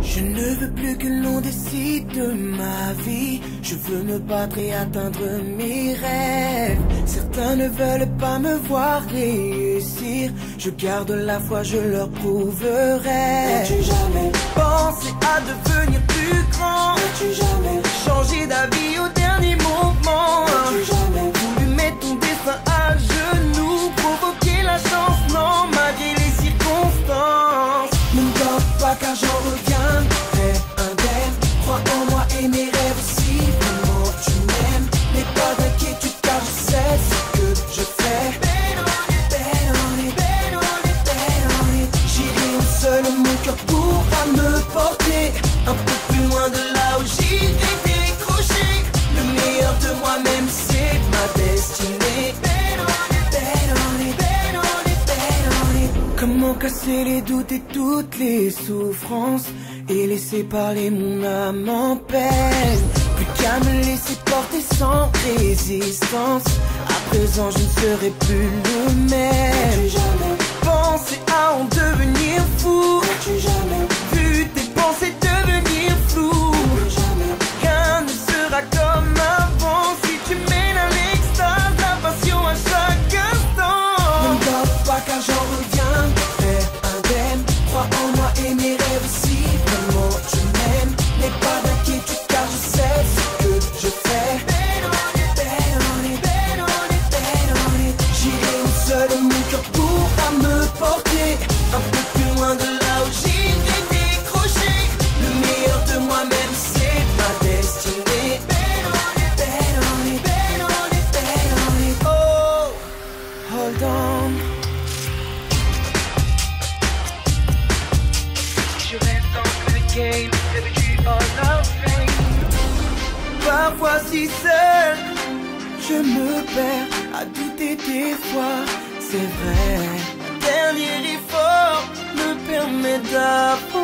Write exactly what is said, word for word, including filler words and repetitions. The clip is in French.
Je ne veux plus que l'on décide de ma vie. Je veux me battre et atteindre mes rêves. Certains ne veulent pas me voir réussir. Je garde la foi, je leur prouverai. N'as-tu jamais pensé à devenir plus grand? N'as-tu jamais changé d'avis au dernier moment? N'as-tu jamais voulu mettre ton destin à genoux, provoquer la chance? Non, malgré les circonstances. Ne me dors pas car j'en reviendrai indemne. Crois en moi et mes rêves aussi. Vraiment tu m'aimes. N'aie pas d'inquiétude car je sais ce que je fais. Belle on est, belle on est, belle on est. J'irai où seul mon cœur pourra me porter. Un peu plus loin de là où j'irai décrocher. Le meilleur de moi-même c'est ma destinée. Belle on est, belle on est, belle on est, belle on est. Comment casser les doutes et toutes les souffrances et laisser parler mon âme en peine. Plus qu'à me laisser porter sans résistance. À présent je ne serai plus le même. N'as-tu jamais pensé à en devenir fou? N'as-tu jamais vu tes pensées devenir floues? Rien ne sera comme avant si tu mènes à l'extase la passion à chaque instant. Ne me dors pas car j'en reviendrai indemne. Crois en moi et mes rêves aussi. Vraiment tu m'aimes. N'aie pas d'inquiétude car je sais ce que je fais. Belle on est, belle on est, belle on est, belle on est. J'irai où seul mon cœur pourra me porter. Un peu plus loin de là où j'irai décrocher. Le meilleur de moi-même c'est ma destinée. Belle on est, belle on est, belle on est, belle on est. Oh, hold on. Je reste dans le game, tu all of fame. Parfois si seul, je me perds à douter des fois. C'est vrai, un dernier effort me permet d'avancer.